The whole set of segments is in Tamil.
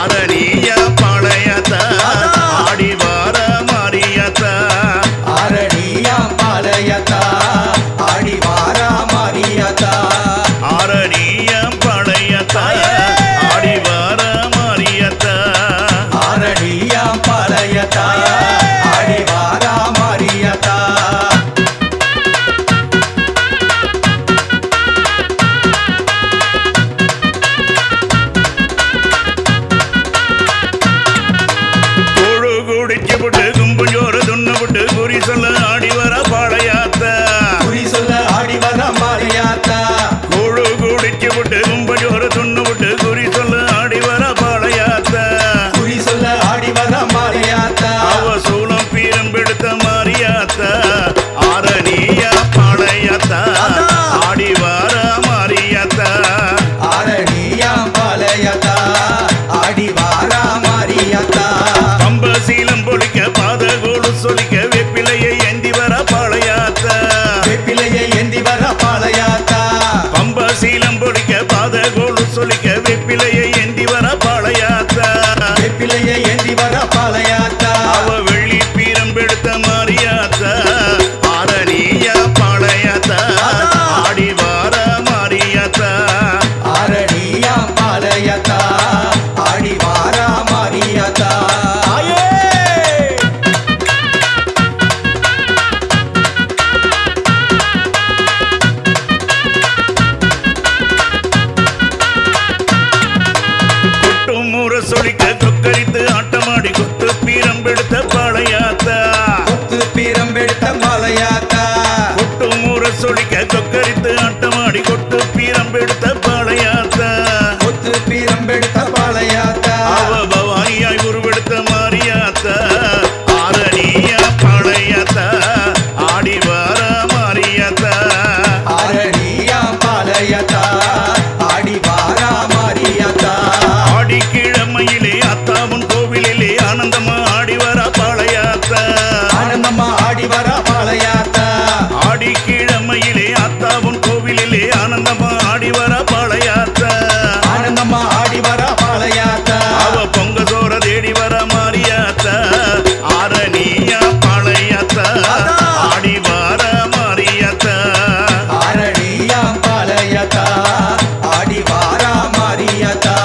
ஆரணியா பாளையத்தா ஆடி வார மாரியத்தா ஆரணியா பாளையத்தா ஆடி வார மாரியத்தா ஆரணியா பாளையத்தா ஆடி வார மாரியத்தா ஆரணியா பாளையத்தா ஆடி வார மாரியத்தா குறி சொல்ல ஆடி வர பாளையாத்தா குறி சொல்ல ஆடி வர பாளையாத்தா கூழு குடிச்சு விட்டு கும்பஜோர துண்ணு விட்டு குறி சொல்ல ஆடி வர பாளையாத்தா குறி சொல்ல ஆடி வர பாளையாத்தா அவ சூளம் பீரம்பெடுத்த மாரியாத்தா ஆரணியா பாளையாத்தா ஆடி வர மாரியாத்தா ஆரணியா பாளையாத்தா ஆடி வர மாரியாத்தா பம்ப சீலம் பொழிக்க பாத கோடு சொலிக்க வெப்பிலையை ஏந்தி வர பாளையாத்தா வெப்பிலையை ஏந்தி வர பாளையாத்தா பம்ப சீலம் பொழிக்க பாத கோடு சொலிக்க வெப்பிலையை ஏந்தி வர பாளையாத்தா வெப்பிலையை ஏந்தி வர பாளையாத்தா அவ வெள்ளி பீரம்பெடுத்த மாரியாத்தா ஆரணியா பாளையாத்தா ஆடி வார மாரியாத்தா ஆரணியா பாளையாத்தா ஆடி வார மாரியாத்தா சொலிக்க கொக்கரித்து ஆட்டமாடி கொத்து பீரம்பெடுத்த பாளையாத்தா கொத்து பீரம்பெடுத்த பாளையாத்தா கொட்டு மூற சொலிக்க கொக்கரித்து ஆட்டமாடி கொட்டு பீரம்பெடுத்த பாளையாத்தா கொத்து பீரம்பெடுத்த பாளையாத்தா அவ பவானியாய் உருவெடுத்த மாரியாத்தா ஆரணியா பாளையாத்தா ஆடி வார மாரியாத்தா ஆரணியா பாளையாத்தா ஆடி வார மாரியாத்தா ஆடி கிழமையிலே அத்தாவும் கோவிலிலே ஆனந்தமா ஆடி வர பாளையாத்தா ஆனந்தமா ஆடி வர பாளையாத்தா ஆடி கிழமையிலே அத்தாவும் கோவிலிலே ஆனந்தமா ஆடி வர பாளையாத்தா ஆனந்தமா ஆடி வர பாளையாத்தா அவ பொங்க சோற தேடி வர மாரியாத்தா ஆரணியா பாளையாத்தா ஆடி வர மாரியாத்தா ஆரணியா பாளையாத்தா ஆடி வர மாரியாத்தா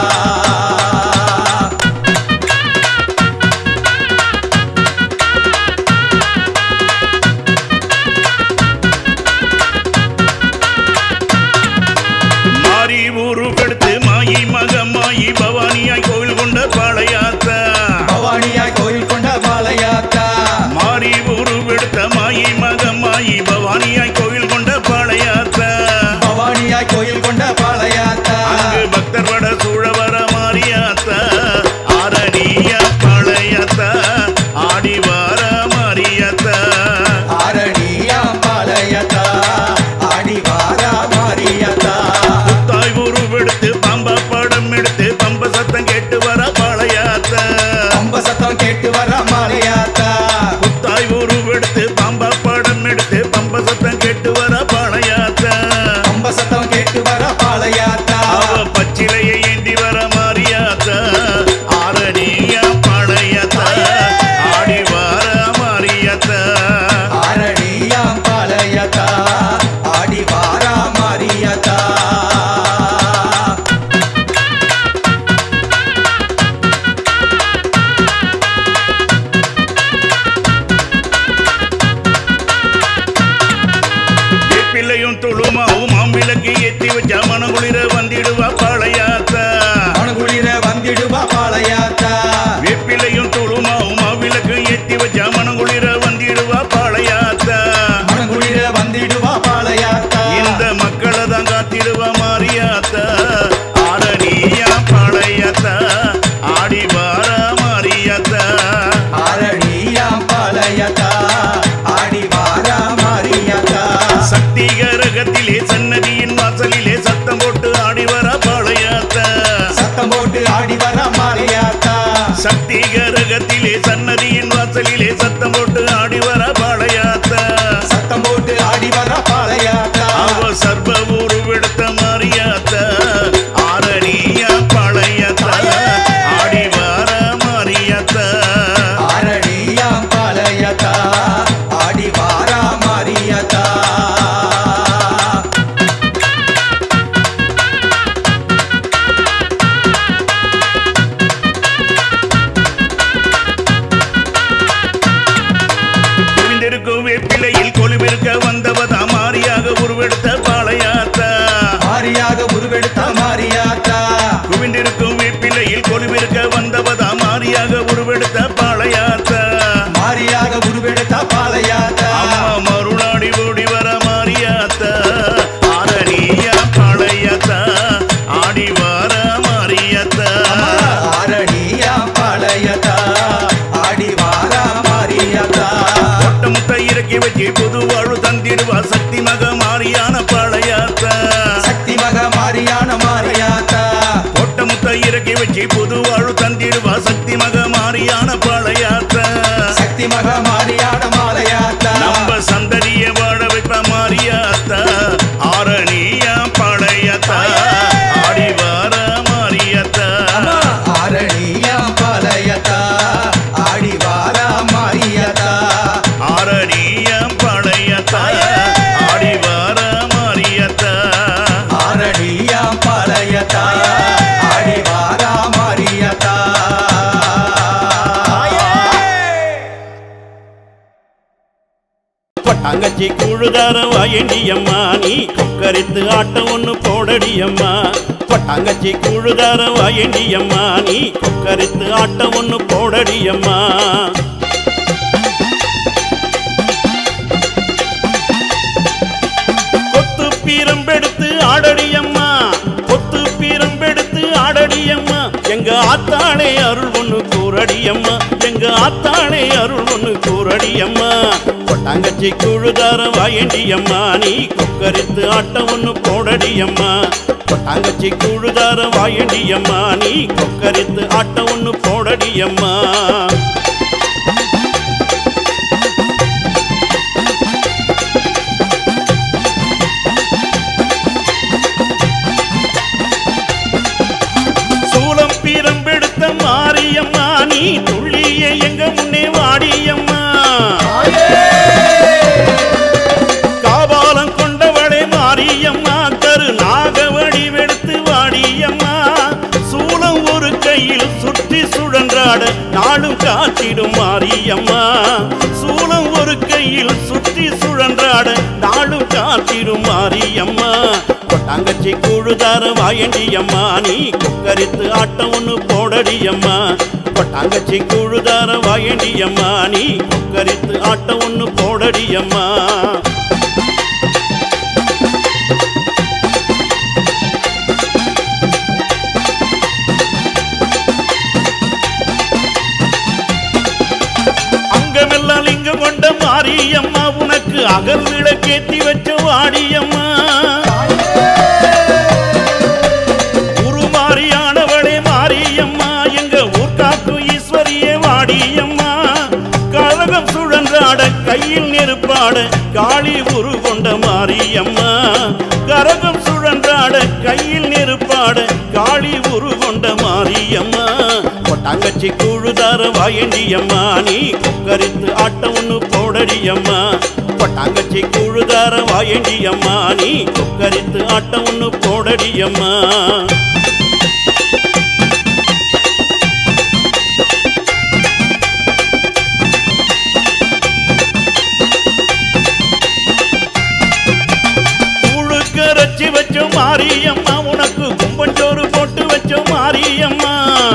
பவானியாய் கோவில் கொண்ட பாளையாத்தா பவானியாய் கோவில் கொண்ட பாளையாத்தா மாறி உருவெடுத்த மாயி மகமாயி பவானியாய் கோவில் கொண்ட பாளையாத்தா பவானியாய் கோவில் கொண்ட பாளையாத்தா அங்கு பக்தர் வட சூழ வர மாரியாத்தா ஆரணியா பாளையாத்தா ஆடி வார மாரியாத்தா ஆரணியா பாளையாத்தா ஆடி வார மாரியாத்தா புத்தாய் உருவெடுத்து பம்பா படம் எடுத்து பம்ப சத்தம் கேட்டு வர பாளையாத்தா பம்ப சத்தம் கேட்டு வர மாரியாத்தா புத்தாய் உருவெடுத்து பம்பா படம் எடுத்து பம்ப சத்தம் கேட்டு வர பாளையாத்தா பம்ப சத்தம் கேட்டு வர பாளையாத்தா அவ பச்சிலையை ஏந்தி வர மாரியாத்தா ஆரணியா பாளையாத்தா ஆடி வார மாரியாத்தா ஆரணியா பாளையாத்தா ஆடி வார மாரியாத்தா துளுமாவும் மாம்பிளக்கு ஏத்தி வச்ச மனகுளிர வந்திடுவா பாளையாத்தா மனகுளிர வந்திடுவா பாளையாத்தா வேப்பிலையும் துளுமாவும் மாவிளக்கு ஏத்தி வச்ச மனகுளிர வந்திடுவா பாளையாத்தா மனகுளிர வந்திடுவா பாளையாத்தா இந்த மக்களை தான் காத்திடுவா மாரியாத்தா ஆரணியா பாளையாத்தா ஆடி வார மாரியாத்தா ஆரணியா பாளையாத்தா ஆடி வார மாரியாத்தா சக்தி கரகத்திலே சன்னதியின் வாசலிலே சத்தம் போட்டு ஆடி வர பாளையாத்தா சத்தம் போட்டு ஆடி வர மாரியாத்தா சக்தி கரகத்திலே சன்னதியின் வாசலிலே சத்தம் போட்டு ஆடி வர பாளையாத்தா சத்தம் போட்டு ஆடி வர பாளையாத்தா அவ சர்வ உருவெடுத்த மாரியாத்தா ஆரணியா பாளையாத்தா ஆடி தந்திடுவா சக்தி மகமாரியான பாளையாத்தா சக்தி மகமாரியான மாலையாத்தா நம்ம சந்ததிய வாழ வைப்ப மாரியாத்தா ஆரணியா பாளையாத்தா ஆடிவார மாரியாத்தா ஆரணியா பாளையாத்தா ஆடிவார மாரியாத்தா ஆரணியா பாளையாத்தா ஆடிவார மாரியாத்தா ஆரணியா பாளையாத்தா ஆடிவார மாரியாத்தா தங்கச்சி கூழுதார வாயண்டியம்மா நீ கொக்கரித்து ஆட்டம் ஒண்ணு போடடியம்மா தங்கச்சி கூழுதார வாயண்டியம்மா நீ கொக்கரித்து ஆட்டம் ஒண்ணு போடடியம்மா கொத்து பீரம்பெடுத்து ஆடடியம்மா கொத்து பீரம்பெடுத்து ஆடடியம்மா எங்க ஆத்தாளே அருள் ஒண்ணு கூறடியம்மா எங்க ஆத்தாளே அருள் ஒண்ணு கூறடியம்மா தங்கச்சி கூழுதார வாயண்டியம்மா நீ கொக்கரித்து ஆட்டம் ஒண்ணு போடடியம்மா தங்கச்சி கூழுதார வாயண்டியம்மா நீ கொக்கரித்து ஆட்டம் ஒண்ணு போடடியம்மா சூலம் பீரம்பெடுத்த மாரியம்மா நீ துள்ளிய எங்க முன்னே வாடியம்மா காபாலம் கொண்டவளே மாரியம்மா கரு நாகவடி வெடுத்து வாடியம்மா சூலம் ஒரு கையில் சுற்றி சுழன்றாட நாளும் காத்திடும் மாரியம்மா சூலம் ஒரு கையில் சுற்றி சுழன்றாட நாளும் காத்திடும் மாரியம்மா தங்கச்சி கூழுதார வாயண்டியம்மா நீ கொக்கரித்து ஆட்டம் ஒண்ணு போடடியம்மா தங்கச்சி கூழுதார வாயண்டியம்மா நீ கொக்கரித்து ஆட்டம் ஒண்ணு போடடியம்மா அங்கமெல்லாம் லிங்கம் கொண்ட மாரியம்மா உனக்கு அகல் விளக்கேத்தி வச்ச வாடியம்மா உருமாறியானவளே மாரியம்மா எங்க ஊர்காக்கும் ஈஸ்வரியே வாடியம்மா கழகம் சுழன்றாட கையில் நெருப்பாட காளி உரு கொண்ட மாரியம்மா கரகம் சுழன்றாட கையில் நெருப்பாட காளி உரு கொண்ட மாரியம்மா தங்கச்சி கூழுதார வாயண்டியம்மா நீ கொக்கரித்து ஆட்டம் ஒண்ணு போடடியம்மா தங்கச்சி கூழுதார வாயண்டியம்மா நீ கொக்கரித்து ஆட்டம் ஒண்ணு போடடியம்மா கூழுக்கரைச்சி வச்சோம் மாரியம்மா உனக்கு கும்பஞ்சோறு போட்டு வச்சோம் மாரியம்மா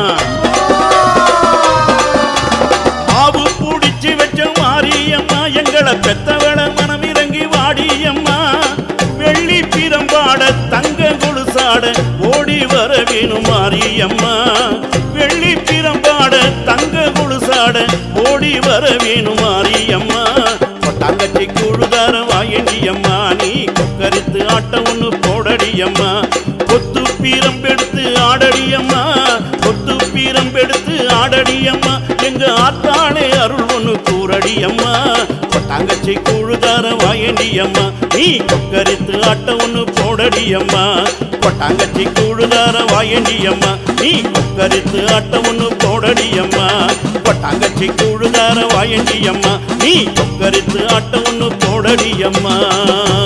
ஆவு பூடிச்சு வச்சோம் மாரியம்மா எங்களை பெத்தவள மனம் இறங்கி வாடியம்மா வெள்ளி பிரம்பாட தங்க கொலுசாட ஓடி வர வேணும் மாரியம்மா வெள்ளி பிரம்பாட தங்க கொலுசாட ஓடி வர வேணும் மாரியம்மா தங்கச்சி கூழுதார வாயண்டியம்மா நீ கொக்கரித்து ஆட்டம் ஒண்ணு போடடியம்மா கொத்து பீரம்பெடுத்து ஆடடியம்மா கொத்து பீரம்பெடுத்து ஆடடியம்மா எங்க ஆத்தாளே அருள் ஒண்ணு கூறடியம்மா தங்கச்சி கூழுதார வாயண்டியம்மா நீ கொக்கரித்து ஆட்டம் ஒண்ணு போடடியம்மா தங்கச்சி கூழுதார வாயண்டியம்மா நீ கொக்கரித்து ஆட்டம் ஒண்ணு போடடியம்மா தங்கச்சி கூழுதார வாயண்டியம்மா நீ கொக்கரித்து ஆட்டம் ஒண்ணு போடடியம்மா